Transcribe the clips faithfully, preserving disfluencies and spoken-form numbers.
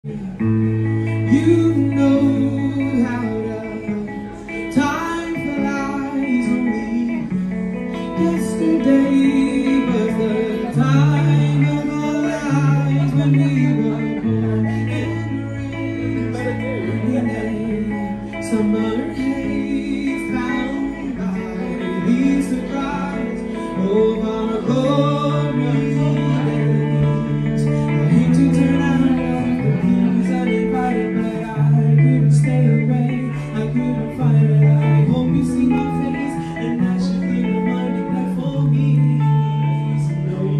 You know how to time flies only. Yesterday was the time of our lives when we were born and raised in a summer haze, bound by the surprise of our glory days. I hate to turn out uninvited, but I couldn't stay away. I couldn't fight it. I hope you see my face, and that should be reminded that for me it's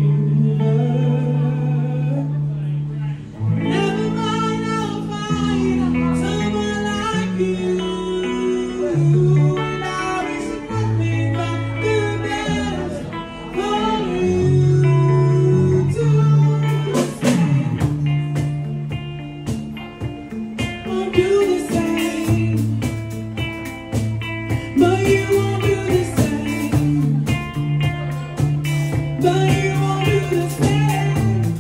over. Never mind, I'll find someone like you, and I wish nothing but the best for you to say. Won't do the same, but you won't do the same, but you won't do the same.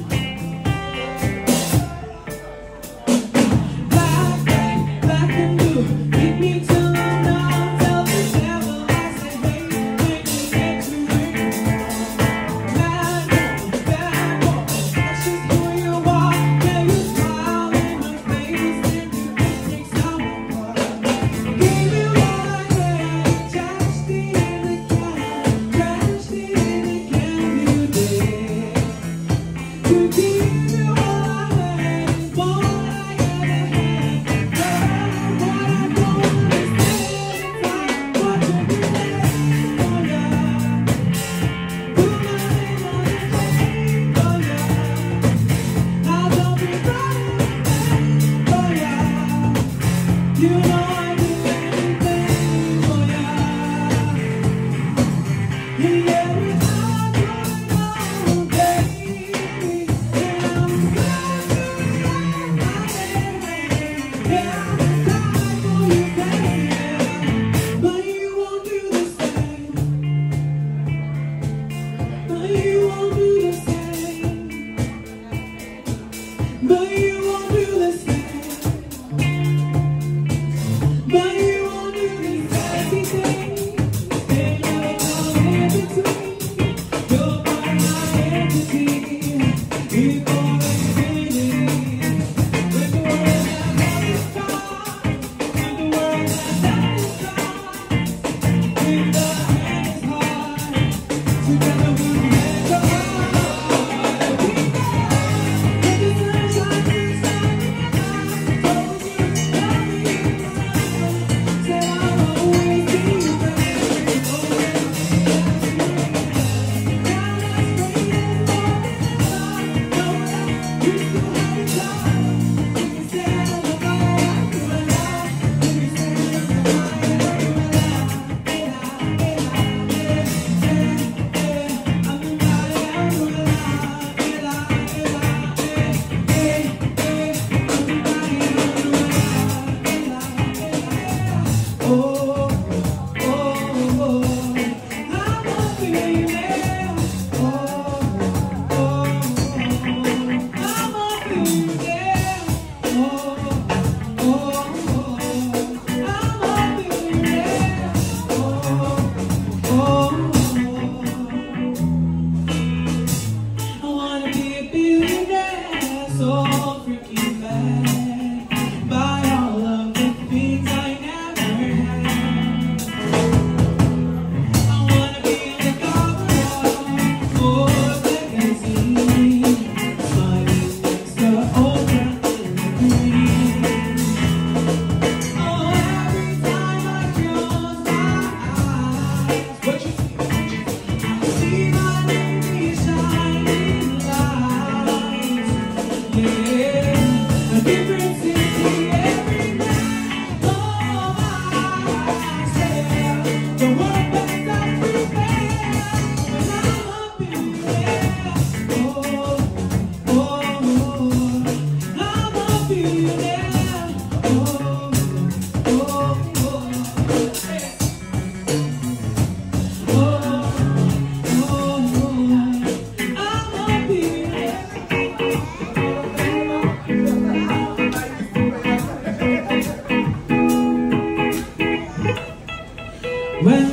Black, black, black and blue, hit me till I'm numb. Tell the devil I said hey, make me get to it. Bad boy, bad boy, that's just who you are. Yeah, you smile in my face and you think I'm When